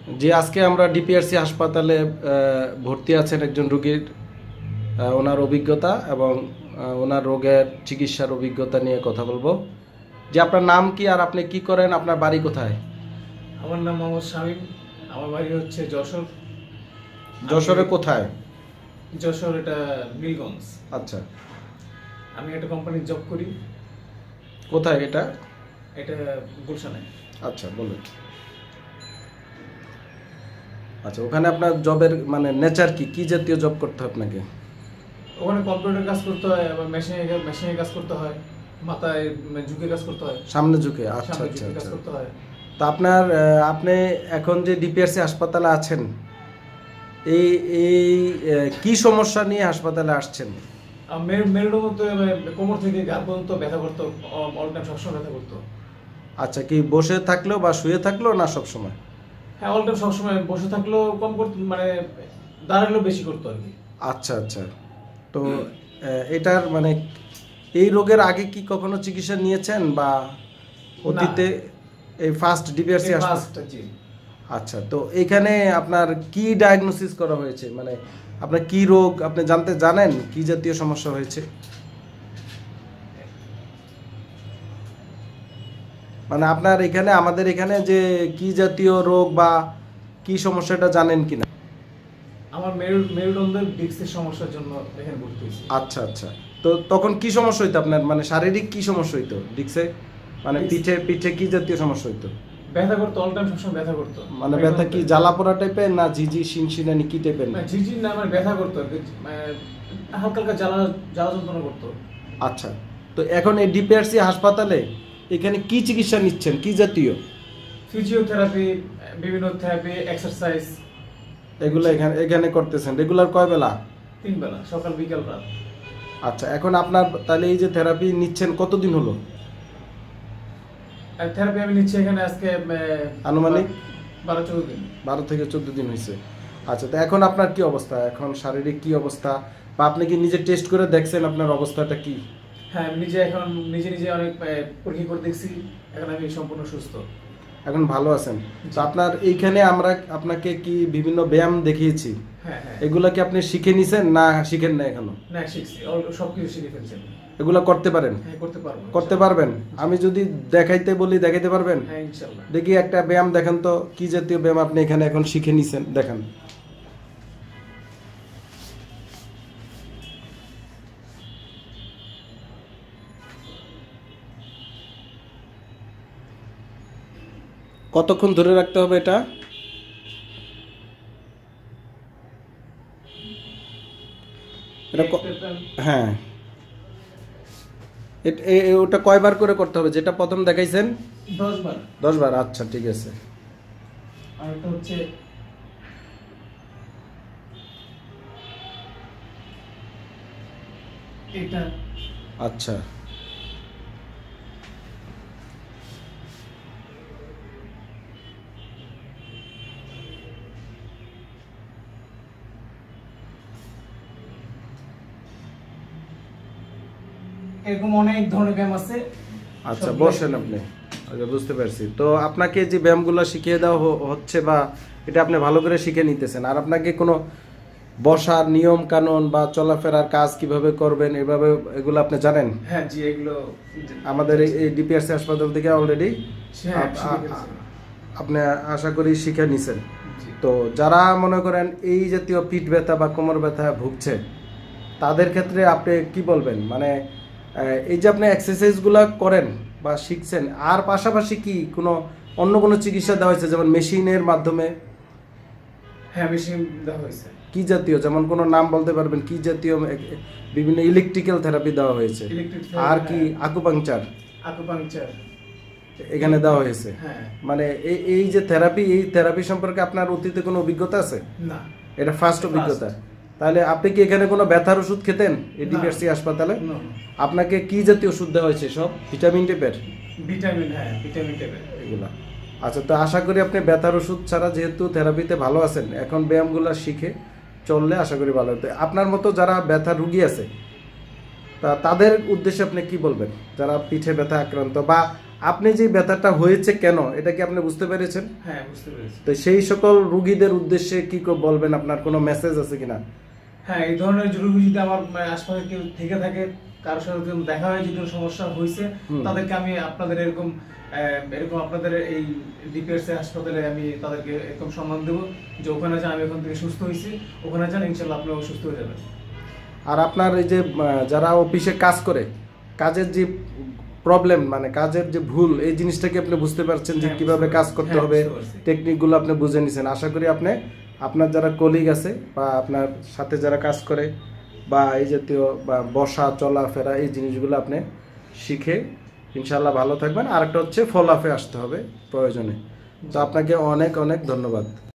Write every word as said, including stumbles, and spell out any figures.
যে আজকে আমরা ডিপিআরসি হাসপাতালে ভর্তি আছেন একজন রোগীর ওনার অভিজ্ঞতা এবং ওনার রোগের চিকিৎসার অভিজ্ঞতা নিয়ে কথা বলবো। যে আপনার নাম কি আর আপনি কি করেন, আপনার বাড়ি কোথায়? আমার নাম মোহাম্মদ শামীম, আমার বাড়ি হচ্ছে যশোর। যশোরে কোথায়? যশোর এটা নীলগঞ্জ। আচ্ছা, আমি একটা কোম্পানির জব করি। কোথায় এটা? এটা গুলশানে। আচ্ছা বলুন। আচ্ছা, ওখানে আপনার জবের মানে নেচার কি, কি জাতীয় জব করতে হয় আপনাকে? ওখানে কম্পিউটার কাজ করতে হয়, আবার মেশিনে মেশিনে কাজ করতে হয়, মাথায় ঝুঁকে কাজ করতে হয়, সামনে ঝুঁকে। আচ্ছা সামনে আচ্ছা ঝুঁকে কাজ আচ্ছা। করতে হয়। তো আপনার আপনি এখন যে ডিপিআরসি হাসপাতালে আছেন, এই এই কি সমস্যা নিয়ে হাসপাতালে আসছেন? মেরুদণ্ড মধ্যে কোমর থেকে ঘাড় পর্যন্ত ব্যথা করতো, অল টাইম সবসময় ব্যথা করতো। আচ্ছা, কি বসে থাকলেও বা শুয়ে থাকলেও না সবসময়? হ্যাঁ, অল টাইম সবসময় বসে থাকলেও কম করতো, মানে দাঁড়ালেও বেশি করতো আর কি। আচ্ছা আচ্ছা। তো এটার মানে এই রোগের আগে কি কখনো চিকিৎসা নিয়েছেন বা অতীতে এই ফার্স্ট ডিপিআরসি হাসপাতাল? আচ্ছা, তো এখানে আপনার কি ডায়াগনোসিস করা হয়েছে, মানে আপনার কি রোগ আপনি জানতে জানেন, কি জাতীয় সমস্যা হয়েছে? মানে আপনার এখানে আমাদের এখানে যে কি জাতীয় রোগ বা কি সমস্যাটা জানেন কিনা? আমার মেরু মেরুদণ্ডের ডিস্কের সমস্যার জন্য এখানে ভর্তি হয়েছি। আচ্ছা আচ্ছা। তো তখন কি সমস্যা হইতো আপনার, মানে শারীরিক কি সমস্যা হইতো ডিস্কে, মানে পিঠে পিঠে কি জাতীয় সমস্যা হইতো? ব্যথা করতো, অল টাইম সবসময় ব্যথা করতো। মানে ব্যথা কি জ্বালা পোড়া টাইপের না ঝিঝি শিনশিনানি কি টাইপের? না ঝিঝি না, মানে ব্যথা করতো, হালকা হালকা জ্বালা জ্বালা যন্ত্রণা করতো। আচ্ছা, তো এখন এই ডিপিআরসি হাসপাতালে এখানে কি চিকিৎসা নিচ্ছেন, কি জাতীয়? ফিজিওথেরাপি, বিভিন্ন থেরাপি, এক্সারসাইজ, এগুলো এখানে এখানে করতেছেন রেগুলার কয় বেলা? তিন বেলা, সকাল বিকাল রাত। আচ্ছা, এখন আপনার তাহলে এই যে থেরাপি নিচ্ছেন কতদিন হলো? থেরাপি আমি নিচ্ছি এখানে আজকে আনুমানিক বারো চোদ্দ দিন। বারো থেকে চোদ্দ দিন হয়েছে। আচ্ছা, তো এখন আপনার কি অবস্থা, এখন শারীরিক কি অবস্থা, বা আপনি কি নিজে টেস্ট করে দেখছেন আপনার অবস্থাটা কি? হ্যাঁ, আমি নিজে এখন নিজে নিজে অনেক পরীক্ষা করে দেখছি, এখন আমি সম্পূর্ণ সুস্থ, এখন ভালো আছেন। তো আপনার এইখানে আমরা আপনাকে কি বিভিন্ন ব্যায়াম দেখিয়েছি, হ্যাঁ হ্যাঁ, এগুলা কি আপনি শিখে নিছেন না শিখেন না এখনো? না শিখছি, সবকিছু শিখে ফেলছেন। এগুলা করতে পারেন? হ্যাঁ, করতে পারবো। করতে পারবেন? আমি যদি দেখাইতে বলি দেখাইতে পারবেন? হ্যাঁ ইনশাআল্লাহ। দেখি একটা ব্যায়াম দেখেন তো, কি জাতীয় ব্যায়াম আপনি এখানে এখন শিখে নিছেন, দেখেন। কতক্ষণ ধরে রাখতে হবে এটা? হ্যাঁ, ওটা কয়বার করে করতে হবে যেটা প্রথম দেখাইছেন? দশ বার। দশ বার, আচ্ছা ঠিক আছে। আর এটা হচ্ছে এটা। আচ্ছা, এরকম অনেক ধরনের ব্যায়াম আছে। আচ্ছা বসেন আপনি। আচ্ছা, বুঝতে পারছি। তো আপনাকে যে ব্যায়ামগুলো শিখিয়ে দেওয়া হচ্ছে বা এটা আপনি ভালো করে শিখে নিতেছেন, আর আপনাকে কোনো বসার নিয়ম কানুন বা চলাফেরার কাজ কিভাবে করবেন এভাবে এগুলো আপনি জানেন? হ্যাঁ জি, এগুলো আমাদের এই ডিপিআরসি হাসপাতাল থেকে অলরেডি আপনি আশা করি শিখে নিছেন। তো যারা মনে করেন এই জাতীয় পিঠ ব্যথা বা কোমর ব্যথা ভুগছে তাদের ক্ষেত্রে আপনি কি বলবেন, মানে এই যে আপনি এক্সারসাইজগুলো করেন বা শিখছেন, আর পাশাপাশি কি কোনো অন্য কোনো চিকিৎসা দেওয়া হয়েছে, যেমন মেশিনের মাধ্যমে? হ্যাঁ, মেশিন দেওয়া হয়েছে। কি জাতীয়, যেমন কোনো নাম বলতে পারবেন কি জাতীয়? বিভিন্ন ইলেকট্রিক্যাল থেরাপি দেওয়া হয়েছে, আর কি আকুপাংচার আকুপাংচার এখানে দেওয়া হয়েছে। হ্যাঁ, মানে এই এই যে থেরাপি, এই থেরাপি সম্পর্কে আপনার অতীতে কোনো অভিজ্ঞতা আছে? না, এটা ফার্স্ট অভিজ্ঞতা। তাহলে আপনি কি এখানে কোনো ব্যথার ওষুধ খেতেন এই ডিপিআরসি হাসপাতালে? আপনাকে কি জাতীয় ওষুধ দেওয়া হয়েছে? সব ভিটামিন টাইপের? ভিটামিন, হ্যাঁ ভিটামিন টাইপের এগুলা। আচ্ছা, তো আশা করি আপনি ব্যথার ওষুধ ছাড়া যেহেতু থেরাপিতে ভালো আছেন, এখন ব্যায়ামগুলো শিখে চললে আশা করি ভালো হতে। আপনার মতো যারা ব্যথার রুগী আছে তা তাদের উদ্দেশ্যে আপনি কি বলবেন, যারা পিঠে ব্যথা আক্রান্ত বা আপনি যে ব্যথাটা হয়েছে কেন এটা কি আপনি বুঝতে পেরেছেন? হ্যাঁ, বুঝতে পেরেছি। তো সেই সকল রোগীদের উদ্দেশ্যে কি কো- বলবেন, আপনার কোনো মেসেজ আছে কিনা? হ্যাঁ, এই ধরনের জরুরি যদি আমার মানে আশপাশে কেউ থেকে থাকে, কারোর সাথে যদি দেখা হয়, যদি কোনো সমস্যা হয়েছে, হুম। তাদেরকে আমি আপনাদের এরকম আহ, এরকম আপনাদের এই ডিপিআরসি হাসপাতালে আমি তাদেরকে এরকম সম্মান দেবো যে ওখানে যান, আমি ওখান থেকে সুস্থ হয়েছি, ওখানে যান, ইনশাল্লাহ আপনিও সুস্থ হয়ে যাবেন। আর আপনার এই যে আহ, যারা অফিসে কাজ করে, কাজের যে প্রবলেম মানে কাজের যে ভুল, এই জিনিসটা কি আপনি বুঝতে পারছেন যে হ্যাঁ, কিভাবে বুঝতে কাজ পারছি। করতে হ্যাঁ, হবে, বুঝতে পারছি। টেকনিকগুলো আপনি বুঝে নিছেন। আশা করি আপনি আপনার যারা কলিগ আছে বা আপনার সাথে যারা কাজ করে বা এই জাতীয় বা বসা চলাফেরা এই জিনিসগুলো আপনি শিখে ইনশাল্লাহ ভালো থাকবেন। আর একটা হচ্ছে ফলাফে আসতে হবে প্রয়োজনে। তো আপনাকে অনেক অনেক ধন্যবাদ।